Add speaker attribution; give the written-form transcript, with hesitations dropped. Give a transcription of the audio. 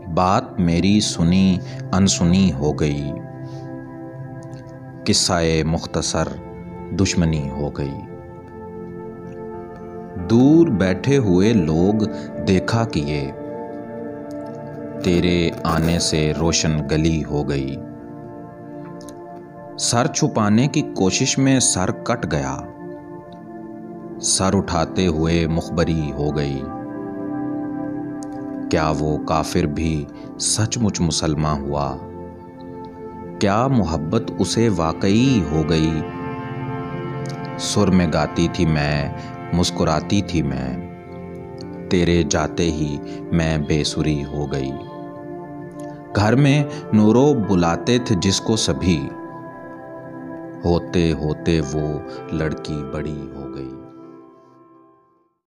Speaker 1: بات میری سنی انسنی ہو گئی، قصہ مختصر دشمنی ہو گئی۔ دور بیٹھے ہوئے لوگ دیکھا کیے، تیرے آنے سے روشن گلی ہو گئی۔ سر چھپانے کی کوشش میں سر کٹ گیا، سر اٹھاتے ہوئے مخبری ہو گئی۔ کیا وہ کافر بھی سچ مچ مسلمان ہوا؟ کیا محبت اسے واقعی ہو گئی؟ سر میں گاتی تھی میں، مسکراتی تھی میں، تیرے جاتے ہی میں بے سری ہو گئی۔ گھر میں نورو بلاتے تھے جس کو سبھی، ہوتے ہوتے وہ لڑکی بڑی ہو گئی۔